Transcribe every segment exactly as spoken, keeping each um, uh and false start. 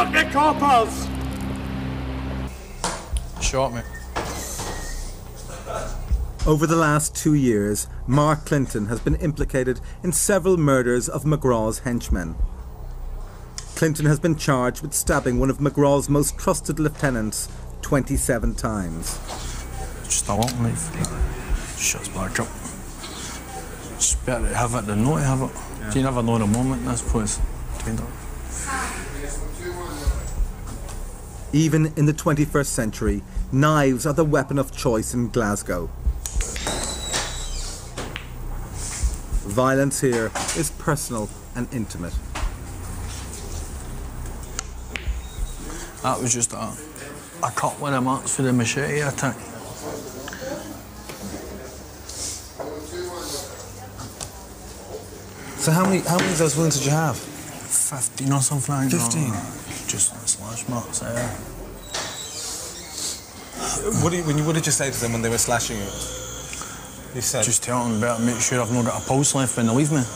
Fuck the coppers! Shot me. Over the last two years, Mark Clinton has been implicated in several murders of McGraw's henchmen. Clinton has been charged with stabbing one of McGraw's most trusted lieutenants twenty-seven times. Just a long knife. Shuts back up. It's better to have it than not to have it. Yeah. You never know the moment in this place. Even in the twenty-first century, knives are the weapon of choice in Glasgow. Violence here is personal and intimate. That was just a, a cut with a marks for the machete attack. So how many how many of those wounds did you have? Fifteen or something like that. Fifteen? Just slash marks there. What, do you, when you, what did you say to them when they were slashing you? You said... Just tell them about make sure I've not got a pulse left when they leave me.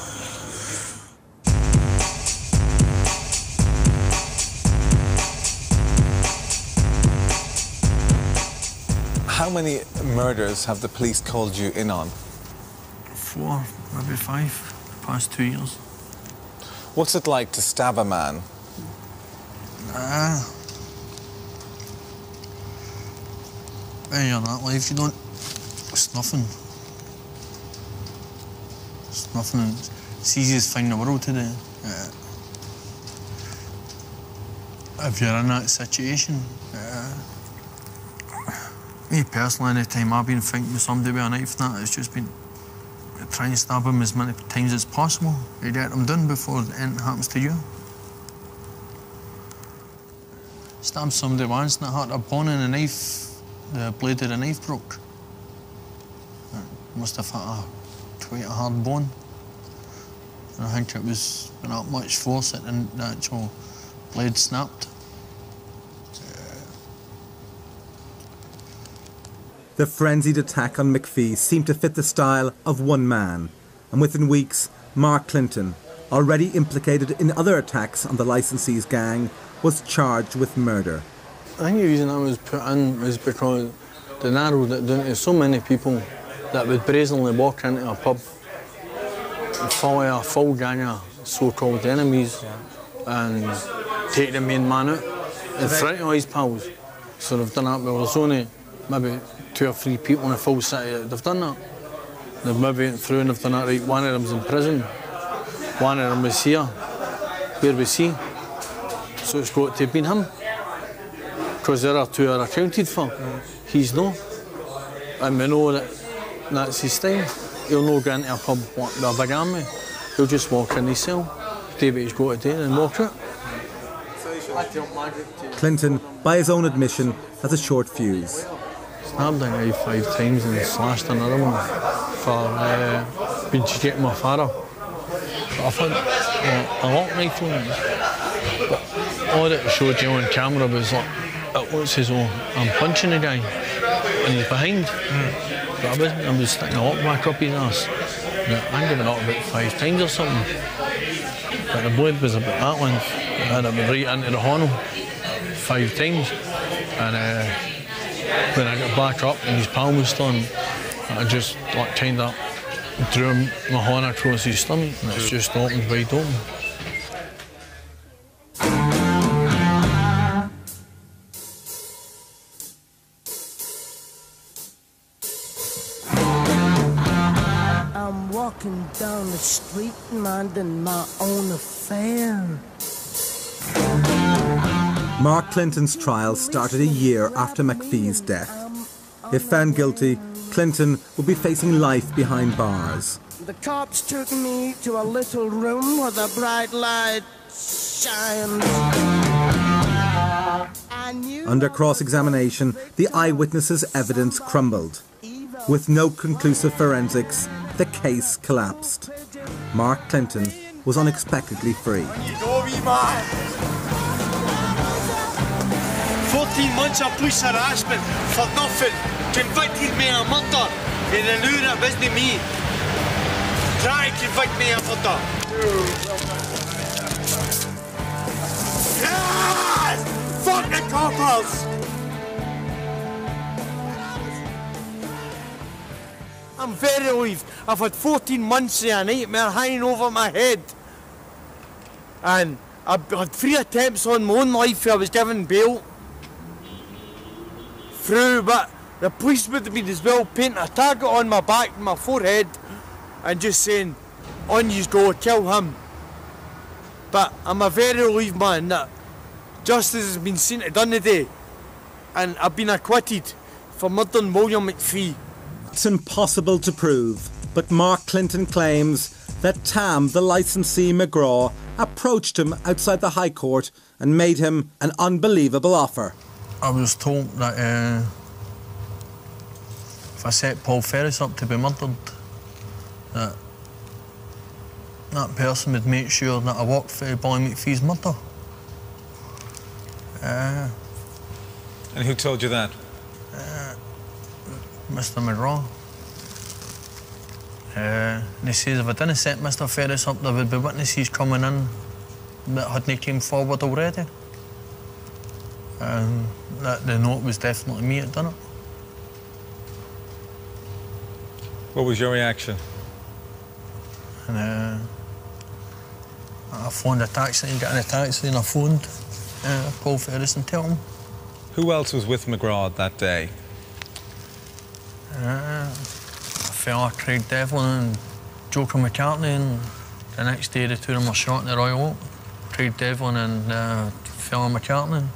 How many murders have the police called you in on? Four, maybe five, the past two years. What's it like to stab a man? Ah. When you're in that life, you don't... It's nothing. It's nothing. It's the easiest thing in the world to do. Uh, if you're in that situation, uh, me personally, any time I've been fighting with somebody with a knife, that it's just been trying to stab him as many times as possible to get him done before anything happens to you. Stabbed somebody once and it hurt a bone and the knife, the blade of the knife broke. It must have hit a quite a hard bone. And I think it was not much force that the actual blade snapped. The frenzied attack on McPhee seemed to fit the style of one man, and within weeks, Mark Clinton, already implicated in other attacks on the licensee's gang, was charged with murder. I think the reason I was put in was because they narrowed it down to so many people that would brazenly walk into a pub and follow a full gang of so-called enemies and take the main man out in front of his pals. So they've done that. Well, there's only maybe two or three people in a full city that they've done that. They've maybe went through and they've done that right. One of them's in prison. One of them was here. Where was he? So it's got to have been him. Because the other two are accounted for. He's no. And we know that that's his style. He'll not go into a pub with a big army. He'll just walk in his cell, do what he's got to do and walk out. Clinton, by his own admission, has a short fuse. Stabbed a guy five times and slashed another one for uh, being cheating my father. But I've had uh, a lot of knife wounds. But all that showed you on camera was like, it looks as though I'm punching the guy and he's behind. Mm. But I wasn't, I was sticking a lot back up his ass. I'm giving up about five times or something. But the blade was about that length and it went right into the horn five times. And uh, when I got back up and his palm was done, I just like kind of drew my horn across his stomach and it's just opened wide open. I'm walking down the street minding my own affair. Mark Clinton's trial started a year after McPhee's death. If found guilty, Clinton would be facing life behind bars. The cops took me to a little room where the bright light shines. Under cross-examination, the eyewitnesses' evidence crumbled. With no conclusive forensics, the case collapsed. Mark Clinton was unexpectedly free. fourteen months of police harassment for nothing. Convicted me of murder. And the lure it wasn't me. Try to convict me of murder. Yeah! years. I'm very relieved. I've had fourteen months of a nightmare hanging over my head. And I've had three attempts on my own life where I was given bail. Through, but the police would have been as well painting a target on my back and my forehead and just saying, on you go, kill him. But I'm a very relieved man that justice has been seen to done today and I've been acquitted for murdering William McPhee. It's impossible to prove, but Mark Clinton claims that Tam, the licensee McGraw, approached him outside the High Court and made him an unbelievable offer. I was told that uh, if I set Paul Ferris up to be murdered, that that person would make sure that I worked for Billy McPhee's murder. Uh, And who told you that? Uh, Mister McGraw. Uh, and he says if I didn't set Mister Ferris up, there would be witnesses coming in that hadn't came forward already. Um, that the note was definitely me that done it. What was your reaction? And uh, I phoned a taxi and got in a taxi and I phoned uh, Paul Ferris and told him. Who else was with McGraw that day? Uh, a fella, Craig Devlin and Joker McCartney, and the next day the two of them were shot in the Royal Oak. Craig Devlin and uh, fella McCartney.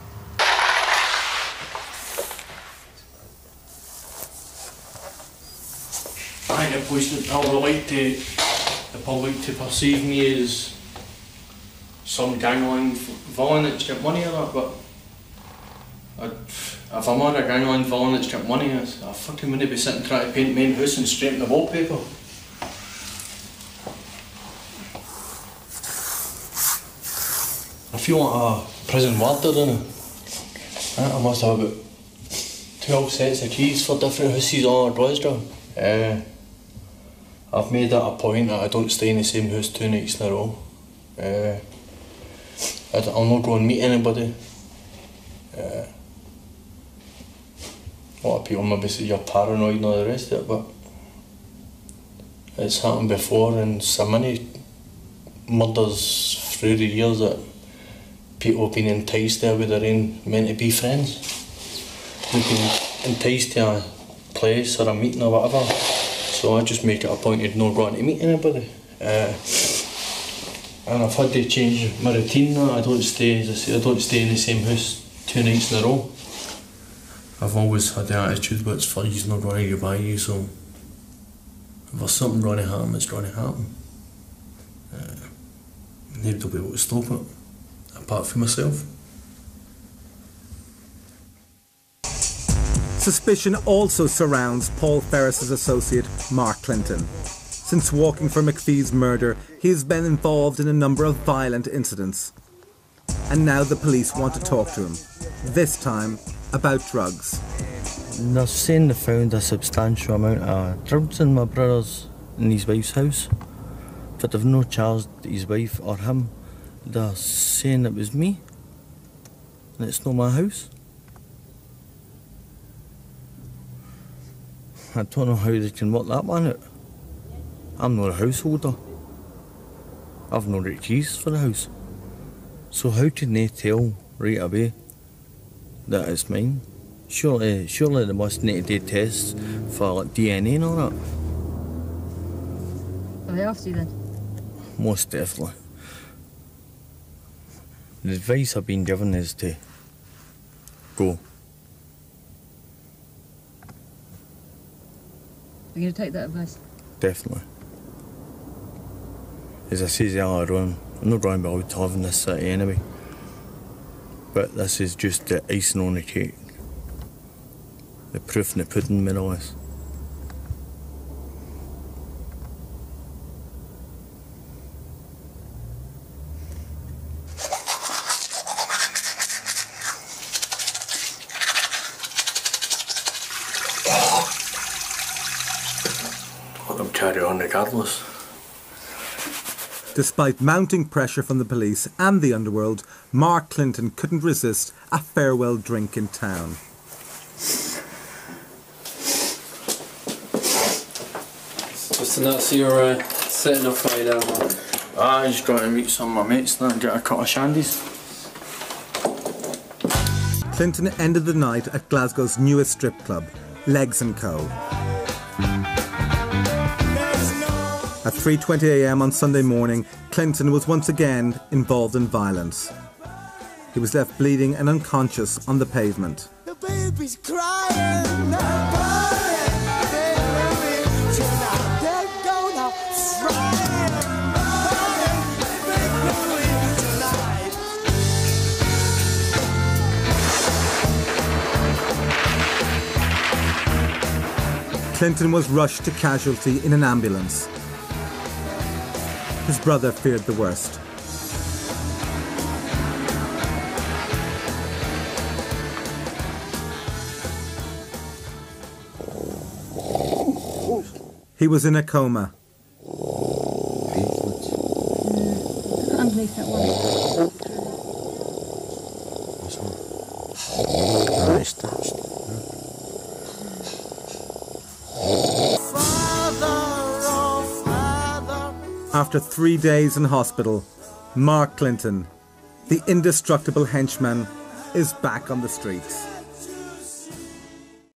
I think the police would probably like to, the public to perceive me as some gangland villain that's got money or that, but I'd, if I'm not a gangland villain that's got money, I fucking wouldn't be sitting trying to paint my own house and straighten the wallpaper. I feel like a prison warder, don't I? I must have about twelve sets of keys for different houses all over Glasgow. Uh, I've made it a point that I don't stay in the same house two nights in a row. Uh, I'll not go and meet anybody. Uh, a lot of people maybe say you're paranoid and all the rest of it, but it's happened before, and so many murders through the years that people have been enticed there with their own meant to be friends. They've been enticed to a place or a meeting or whatever, so I just make it a point of not going to meet anybody. Uh, and I've had to change my routine now. I don't stay, as I say, I don't stay in the same house two nights in a row. I've always had the attitude, but it's for you's not going to get by you, so if there's something going to happen, it's going to happen. Uh, nobody will be able to stop it, apart from myself. Suspicion also surrounds Paul Ferris's associate, Mark Clinton. Since walking for McPhee's murder, he has been involved in a number of violent incidents. And now the police want to talk to him, this time about drugs. They're saying they found a substantial amount of drugs in my brother's and his wife's house, but they've no charged his wife or him. They're saying it was me, and it's not my house. I don't know how they can work that one out. I'm not a householder. I've no right keys for the house. So how can they tell right away that it's mine? Surely, surely they must need to do tests for like D N A and all that. Are they after you then? Most definitely. The advice I've been given is to go. Are you going to take that advice? Definitely. As I said earlier on, I'm not going to be allowed to live in this city anyway. But this is just the icing on the cake. The proof in the pudding, more or less. Let them carry on regardless. Despite mounting pressure from the police and the underworld, Mark Clinton couldn't resist a farewell drink in town. Just to not see you're uh, setting up right now, Mark. I just got to meet some of my mates and get a cut of shandies. Clinton ended the night at Glasgow's newest strip club, Legs and Co. At three twenty a m on Sunday morning, Clinton was once again involved in violence. He was left bleeding and unconscious on the pavement. The baby's crying. Clinton was rushed to casualty in an ambulance. His brother feared the worst. He was in a coma. Underneath that one. After three days in hospital, Mark Clinton, the indestructible henchman, is back on the streets.